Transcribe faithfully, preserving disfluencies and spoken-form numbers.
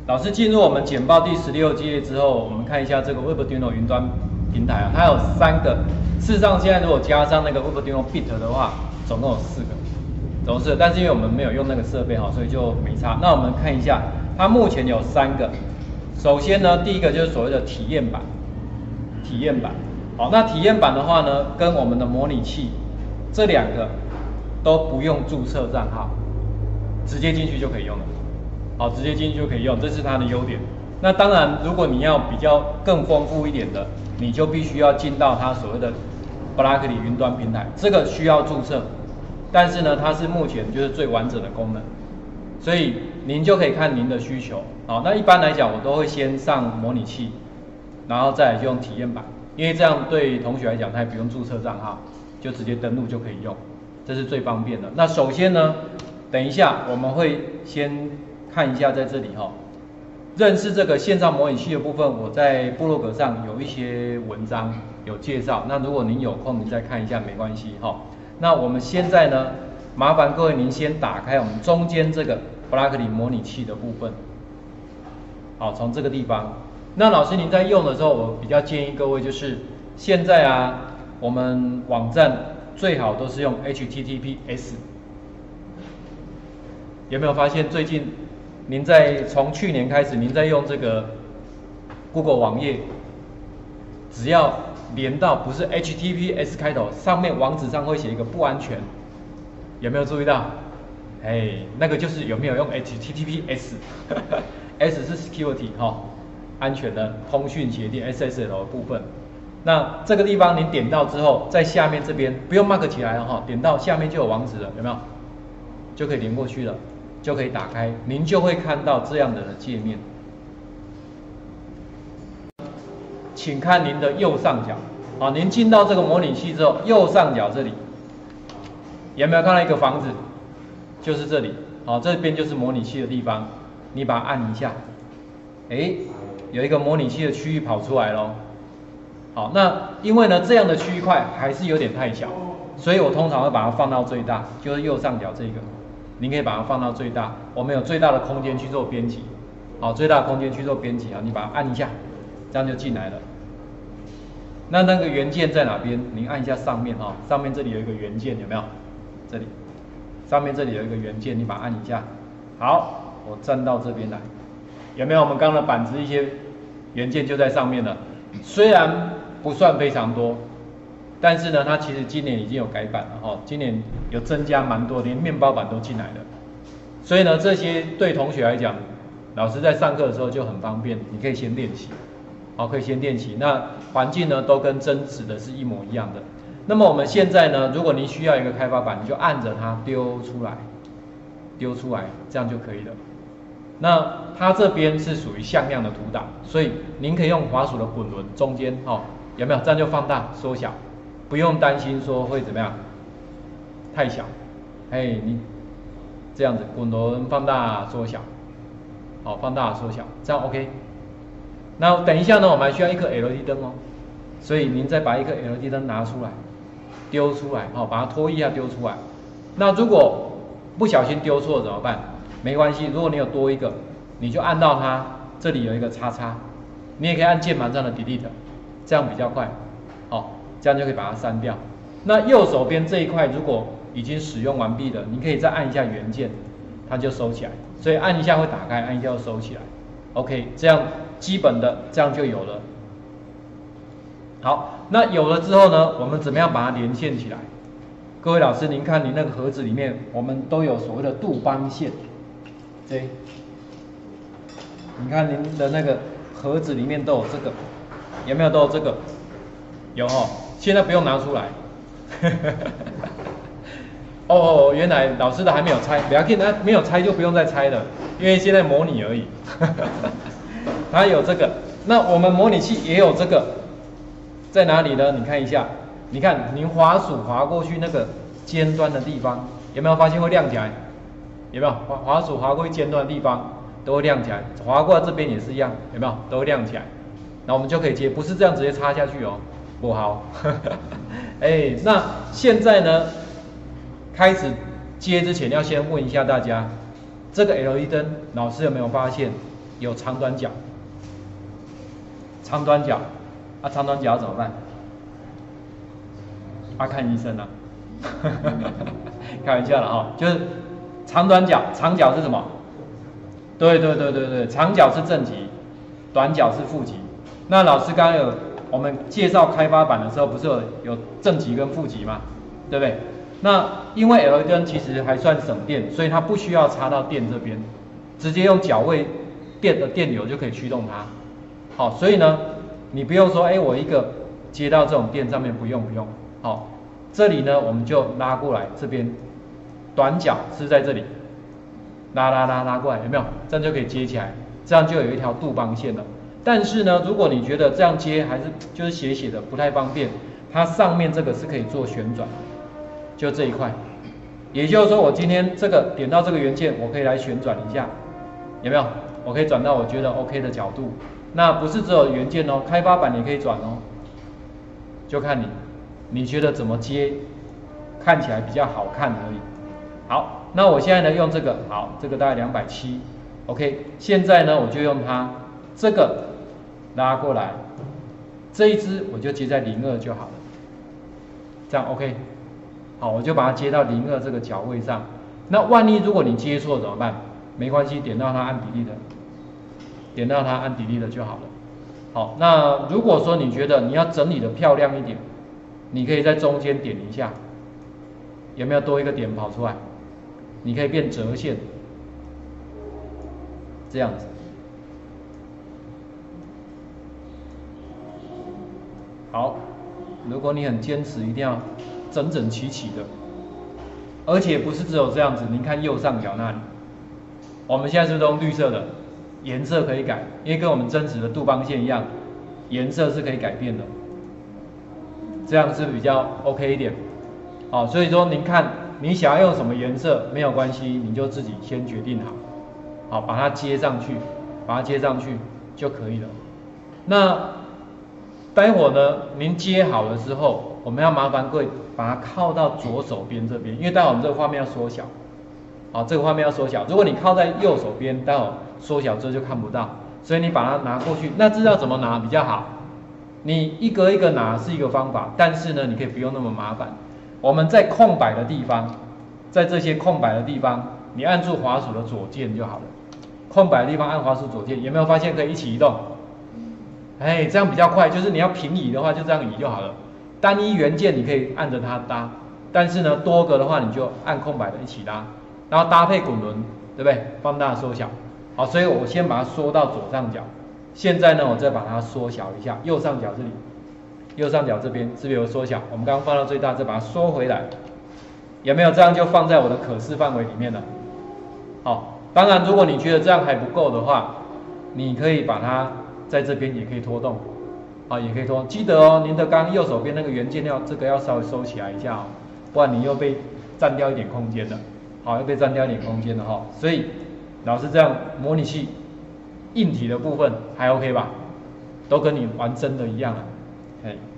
老师进入我们简报第十六页之后，我们看一下这个 Webuduino 云端平台啊，它有三个。事实上，现在如果加上那个 Webuduino Bit 的话，总共有四个，总共是。但是因为我们没有用那个设备哈，所以就没差。那我们看一下，它目前有三个。首先呢，第一个就是所谓的体验版，体验版。好，那体验版的话呢，跟我们的模拟器这两个都不用注册账号，直接进去就可以用了。好，直接进去就可以用，这是它的优点。那当然，如果你要比较更丰富一点的，你就必须要进到它所谓的 Blockly 云端平台，这个需要注册。但是呢，它是目前就是最完整的功能，所以您就可以看您的需求。好，那一般来讲，我都会先上模拟器，然后再来就用体验版，因为这样对同学来讲，他也不用注册账号，就直接登录就可以用，这是最方便的。那首先呢，等一下我们会先看一下在这里哈、哦，认识这个线上模拟器的部分，我在部落格上有一些文章有介绍。那如果您有空，你再看一下没关系哈、哦。那我们现在呢，麻烦各位您先打开我们中间这个 Blockly 模拟器的部分。好，从这个地方。那老师您在用的时候，我比较建议各位就是现在啊，我们网站最好都是用 H T T P S。有没有发现最近您在从去年开始，您在用这个 Google 网页，只要连到不是 H T T P S 开头，上面网址上会写一个不安全，有没有注意到？哎，那个就是有没有用 H T T P S？S 是 security 哈、哦，安全的通讯协定 S S L 的部分。那这个地方您点到之后，在下面这边不用 mark 起来了哈、哦，点到下面就有网址了，有没有？就可以连过去了。就可以打开，您就会看到这样的界面。请看您的右上角，好，您进到这个模拟器之后，右上角这里有没有看到一个房子？就是这里，好，这边就是模拟器的地方，你把它按一下，哎，有一个模拟器的区域跑出来咯。好，那因为呢这样的区域块还是有点太小，所以我通常会把它放到最大，就是右上角这个。您可以把它放到最大，我们有最大的空间去做编辑，好，最大的空间去做编辑啊，你把它按一下，这样就进来了。那那个元件在哪边？您按一下上面哈，上面这里有一个元件，有没有？这里，上面这里有一个元件，你把它按一下。好，我站到这边来，有没有？我们刚刚的板子一些元件就在上面了，虽然不算非常多。但是呢，它其实今年已经有改版了哈，今年有增加蛮多，连面包板都进来了。所以呢，这些对同学来讲，老师在上课的时候就很方便，你可以先练习，好，可以先练习。那环境呢，都跟真实的是一模一样的。那么我们现在呢，如果您需要一个开发板，你就按着它丢出来，丢出来，这样就可以了。那它这边是属于向量的图档，所以您可以用滑鼠的滚轮中间哦，有没有？这样就放大、缩小。不用担心说会怎么样，太小，哎，你这样子滚轮放大缩小，好，放大缩小，这样 OK。那等一下呢，我们还需要一颗 L E D 灯哦，所以您再把一颗 L E D 灯拿出来，丢出来，好，把它脱一下丢出来。那如果不小心丢错怎么办？没关系，如果你有多一个，你就按到它这里有一个叉叉，你也可以按键盘上的 Delete， 这样比较快，好。这样就可以把它删掉。那右手边这一块如果已经使用完毕了，你可以再按一下元件，它就收起来。所以按一下会打开，按一下又收起来。OK， 这样基本的这样就有了。好，那有了之后呢，我们怎么样把它连线起来？各位老师，您看您那个盒子里面，我们都有所谓的杜邦线。J， 你看您的那个盒子里面都有这个，有没有都有这个？有哦。现在不用拿出来，哦，原来老师的还没有拆，不要紧，那没有拆就不用再拆了，因为现在模拟而已。它有这个，那我们模拟器也有这个，在哪里呢？你看一下，你看您滑鼠滑过去那个尖端的地方，有没有发现会亮起来？有没有滑滑鼠滑过去尖端的地方都会亮起来，滑过来这边也是一样，有没有都会亮起来？那我们就可以接，不是这样直接插下去哦。不好，哎，那现在呢，开始接之前要先问一下大家，这个 L E D 灯，老师有没有发现有长短角，长短角，啊长短角要怎么办？啊看医生啊，开玩笑了哈，就是长短角，长角是什么？对对对对对，长角是正极，短角是负极。那老师刚刚有我们介绍开发板的时候，不是有有正极跟负极嘛，对不对？那因为 L E D灯其实还算省电，所以它不需要插到电这边，直接用角位电的电流就可以驱动它。好，所以呢，你不用说，哎，我一个接到这种电上面不用不用。好，这里呢我们就拉过来这边，短角是在这里，拉拉拉拉过来，有没有？这样就可以接起来，这样就有一条杜邦线了。但是呢，如果你觉得这样接还是就是斜斜的不太方便，它上面这个是可以做旋转。就这一块，也就是说，我今天这个点到这个元件，我可以来旋转一下，有没有？我可以转到我觉得 OK 的角度。那不是只有元件哦，开发板也可以转哦，就看你，你觉得怎么接，看起来比较好看而已。好，那我现在呢用这个，好，这个大概两百七 ，OK。现在呢我就用它这个拉过来，这一支我就接在零二就好了，这样 OK。好，我就把它接到零二这个角位上。那万一如果你接错怎么办？没关系，点到它按比例的，点到它按比例的就好了。好，那如果说你觉得你要整理的漂亮一点，你可以在中间点一下，有没有多一个点跑出来？你可以变折线，这样子。好，如果你很坚持，一定要整整齐齐的，而且不是只有这样子。您看右上角那里，我们现在是不是用绿色的？颜色可以改，因为跟我们真实的杜邦线一样，颜色是可以改变的。这样是比较 OK 一点。好，所以说您看你想要用什么颜色没有关系，你就自己先决定好，好把它接上去，把它接上去就可以了。那待会呢，您接好了之后，我们要麻烦各位把它靠到左手边这边，因为待会我们这个画面要缩小，好，这个画面要缩小。如果你靠在右手边，待会缩小之后就看不到，所以你把它拿过去。那知道怎么拿比较好？你一个一个拿是一个方法，但是呢，你可以不用那么麻烦。我们在空白的地方，在这些空白的地方，你按住滑鼠的左键就好了。空白的地方按滑鼠左键，有没有发现可以一起移动？哎，这样比较快，就是你要平移的话，就这样移就好了。单一元件你可以按着它搭，但是呢，多个的话你就按空白的一起拉，然后搭配滚轮，对不对？放大缩小。好，所以我先把它缩到左上角。现在呢，我再把它缩小一下，右上角这里，右上角这边是不是有缩小？我们刚刚放到最大，再把它缩回来，有没有？这样就放在我的可视范围里面了。好，当然如果你觉得这样还不够的话，你可以把它在这边也可以拖动，啊，也可以拖。记得哦，您的刚刚右手边那个元件要这个要稍微收起来一下哦，不然你又被占掉一点空间了。好，又被占掉一点空间了哈。所以老师这样模拟器硬体的部分还 OK 吧？都跟你玩真的一样啊，哎。